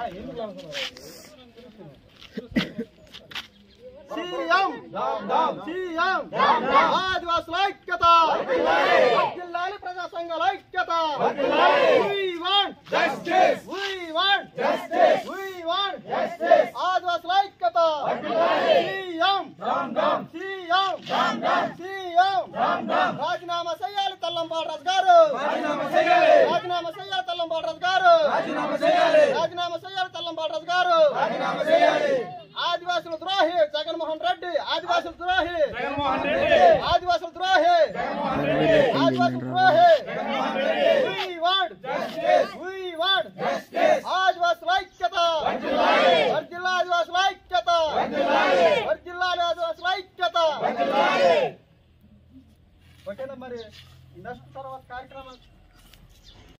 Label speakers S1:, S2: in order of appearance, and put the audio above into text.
S1: CM CM ఆదివాసుల ఐక్యత, జిల్లాల ప్రజా సంఘాల ఐక్యత. ఆదివాసుల ఐక్యత. సీఎం సీఎం సీఎం రాజీనామా చేయాలి తల్లంపాడు రాజు గారు. రాజీనామా చేయాలి తల్లంపాడు రాజు గారు. రాజీనామా చేయాలి తల్లంపాడు రాజు గారు. ఆదివాసుల ద్రోహి జగన్మోహన్ రెడ్డి. ఆదివాసుల ద్రోహి ఆదివాసుల ద్రోహి ఆదివాసుల ద్రోహి. ఆదివాసుల ఐక్యత. జిల్లా ఆదివాసుల ఐక్యత. జిల్లా ఆదివాసుల ఐక్యత. ఓకేనా మరి నెక్స్ట్ తర్వాత కార్యక్రమం